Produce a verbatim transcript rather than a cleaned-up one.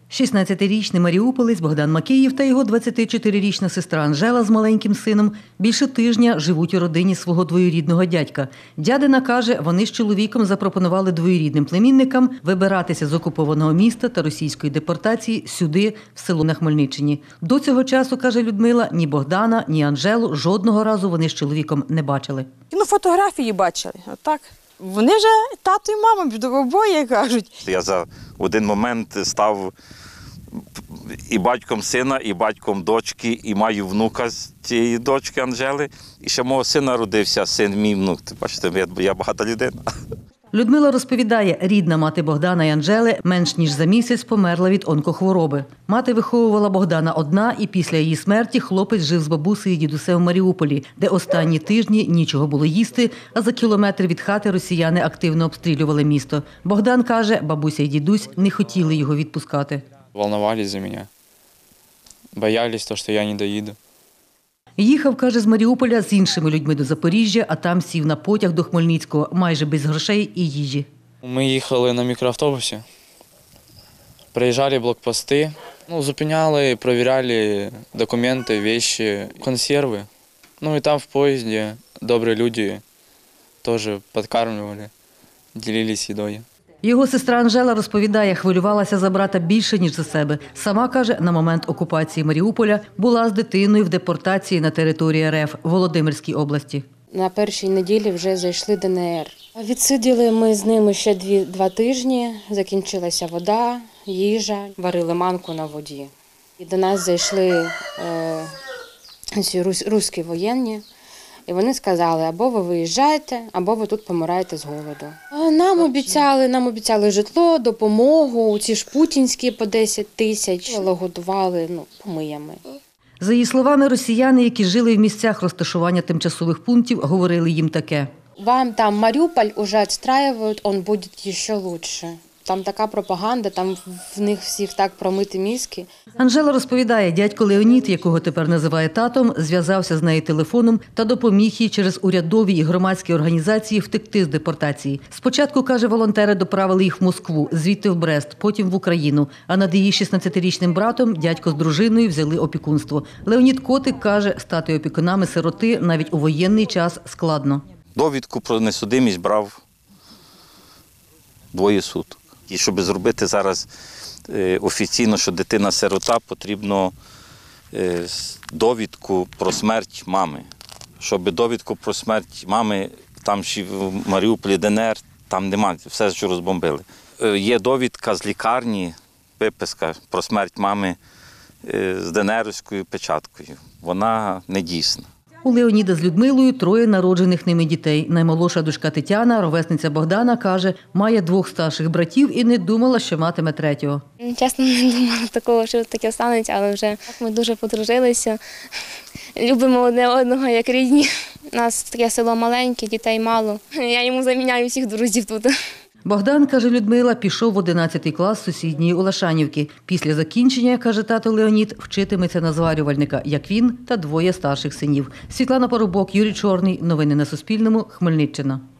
шістнадцятирічний маріуполець Богдан Макеїв та його двадцятичотирирічна сестра Анжела з маленьким сином більше тижня живуть у родині свого двоюрідного дядька. Дядина каже, вони з чоловіком запропонували двоюрідним племінникам вибиратися з окупованого міста та російської депортації сюди, в село на Хмельниччині. До цього часу, каже Людмила, ні Богдана, ні Анжелу жодного разу вони з чоловіком не бачили. Ну, фотографії бачили, отак. Вони вже тато і мама, обоє кажуть. Я за один момент став і батьком сина, і батьком дочки, і маю внука з цієї дочки Анжели. І ще мого сина родився, син мій внук. Бачите, я багата людина. Людмила розповідає, рідна мати Богдана і Анжели менш ніж за місяць померла від онкохвороби. Мати виховувала Богдана одна, і після її смерті хлопець жив з бабусею і дідусем в Маріуполі, де останні тижні нічого було їсти, а за кілометр від хати росіяни активно обстрілювали місто. Богдан каже, бабуся і дідусь не хотіли його відпускати. Волновались за мене, боялись, що я не доїду. Їхав, каже, з Маріуполя з іншими людьми до Запоріжжя, а там сів на потяг до Хмельницького, майже без грошей і їжі. Ми їхали на мікроавтобусі, приїжджали блокпости, ну, зупиняли, перевіряли документи, речі, консерви. Ну і там в поїзді добрі люди теж підкармлювали, ділились їдою. Його сестра Анжела розповідає, хвилювалася за брата більше, ніж за себе. Сама, каже, на момент окупації Маріуполя була з дитиною в депортації на території РФ в Володимирській області. На першій неділі вже зайшли Д Н Р. Відсиділи ми з ними ще дві, два тижні, закінчилася вода, їжа, варили манку на воді. І до нас зайшли е, ці руські воєнні. І вони сказали, або ви виїжджаєте, або ви тут помираєте з голоду. Нам обіцяли, нам обіцяли житло, допомогу, ці ж путінські по десять тисяч, годували, ну, помиями. За її словами, росіяни, які жили в місцях розташування тимчасових пунктів, говорили їм таке. Вам там Маріуполь уже відстраюють, він буде ще краще. Там така пропаганда, там в них всіх так промиті мізки. Анжела розповідає, дядько Леонід, якого тепер називає татом, зв'язався з нею телефоном та допоміг їй через урядові і громадські організації втекти з депортації. Спочатку, каже, волонтери доправили їх в Москву, звідти в Брест, потім в Україну. А над її шістнадцятирічним братом дядько з дружиною взяли опікунство. Леонід Котик каже, стати опікунами сироти навіть у воєнний час складно. Довідку про несудимість брав двоє суток. І щоб зробити зараз офіційно, що дитина-сирота, потрібно довідку про смерть мами. Щоб довідку про смерть мами, там ще в Маріуполі Д Н Р, там немає, все, що розбомбили. Є довідка з лікарні, виписка про смерть мами з Д Н Рівською печаткою. Вона не дійсна. У Леоніда з Людмилою троє народжених ними дітей. Наймолодша дочка Тетяна, ровесниця Богдана, каже, має двох старших братів і не думала, що матиме третього. Чесно, не думала такого, що таке станеться, але вже ми дуже подружилися. Любимо одне одного як рідні. У нас таке село маленьке, дітей мало. Я йому заміняю всіх друзів тут. Богдан, каже Людмила, пішов в одинадцятий клас сусідньої Олашанівки. Після закінчення, каже тато Леонід, вчитиметься на зварювальника, як він та двоє старших синів. Світлана Поробок, Юрій Чорний. Новини на Суспільному. Хмельниччина.